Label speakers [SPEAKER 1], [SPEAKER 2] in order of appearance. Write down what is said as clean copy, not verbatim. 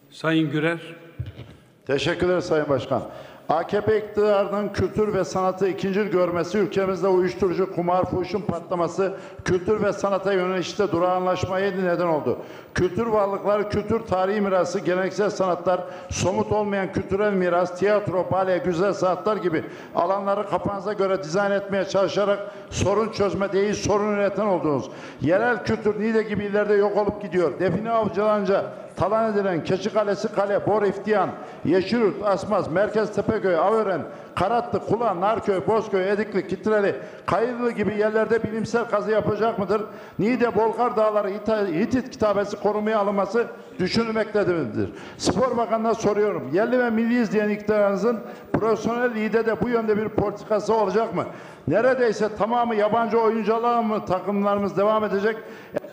[SPEAKER 1] Sayın Gürer.
[SPEAKER 2] Teşekkürler Sayın Başkan. AKP iktidarının kültür ve sanatı ikincil görmesi, ülkemizde uyuşturucu, kumar, fuhuşun patlaması, kültür ve sanata yönelişte durağanlaşmaya neden oldu. Kültür varlıkları, kültür tarihi mirası, geleneksel sanatlar, somut olmayan kültürel miras, tiyatro, bale, güzel sanatlar gibi alanları kafanıza göre dizayn etmeye çalışarak sorun çözme değil, sorun üreten oldunuz. Yerel kültür Niğde gibi illerde yok olup gidiyor. Define avcılanca talan edilen Keçikalesi Kale, Bor İftihan, Yeşilyurt, Asmaz, Merkez Tepeköy, Avören, Karatlı, Kula, Narköy, Bozköy, Edikli, Kitreli, Kayırlı gibi yerlerde bilimsel kazı yapacak mıdır? Niğde Bolgar Dağları Hitit kitabesi korumaya alınması düşünülmektedir. Spor Bakanı'na soruyorum. Yerli ve milli izleyen iktidarınızın profesyonel ligde de bu yönde bir politikası olacak mı? Neredeyse tamamı yabancı oyuncularla mı takımlarımız devam edecek?